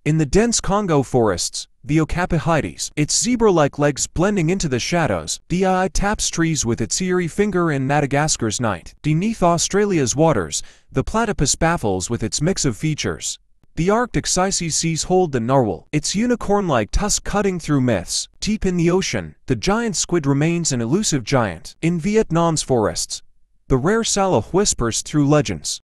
In the dense Congo forests, the Okapi hides, its zebra-like legs blending into the shadows. The eye taps trees with its eerie finger in Madagascar's night. Beneath Australia's waters, the platypus baffles with its mix of features. The Arctic seas hold the narwhal, its unicorn-like tusk cutting through myths. Deep in the ocean, the giant squid remains an elusive giant. In Vietnam's forests, the rare sallow whispers through legends.